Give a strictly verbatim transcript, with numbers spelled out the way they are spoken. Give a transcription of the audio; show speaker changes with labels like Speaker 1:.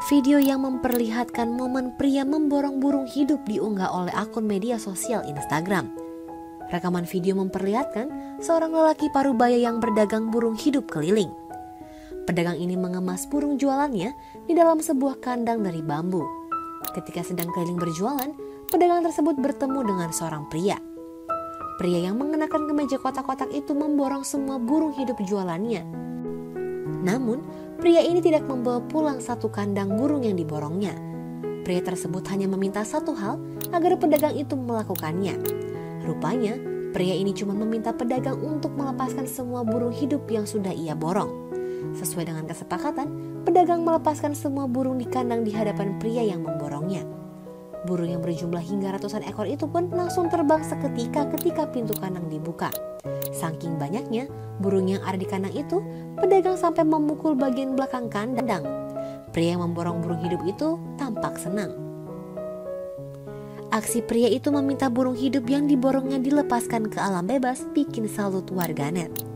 Speaker 1: Video yang memperlihatkan momen pria memborong burung hidup diunggah oleh akun media sosial Instagram. Rekaman video memperlihatkan seorang lelaki parubaya yang berdagang burung hidup keliling. Pedagang ini mengemas burung jualannya di dalam sebuah kandang dari bambu. Ketika sedang keliling berjualan, pedagang tersebut bertemu dengan seorang pria. Pria yang mengenakan kemeja kotak-kotak itu memborong semua burung hidup jualannya. Namun, pria ini tidak membawa pulang satu kandang burung yang diborongnya. Pria tersebut hanya meminta satu hal agar pedagang itu melakukannya. Rupanya, pria ini cuma meminta pedagang untuk melepaskan semua burung hidup yang sudah ia borong. Sesuai dengan kesepakatan, pedagang melepaskan semua burung di kandang di hadapan pria yang memborongnya. Burung yang berjumlah hingga ratusan ekor itu pun langsung terbang seketika ketika pintu kandang dibuka. Saking banyaknya burung yang ada di kandang itu, pedagang sampai memukul bagian belakang kandang. Pria yang memborong burung hidup itu tampak senang. Aksi pria itu meminta burung hidup yang diborongnya dilepaskan ke alam bebas bikin salut warganet.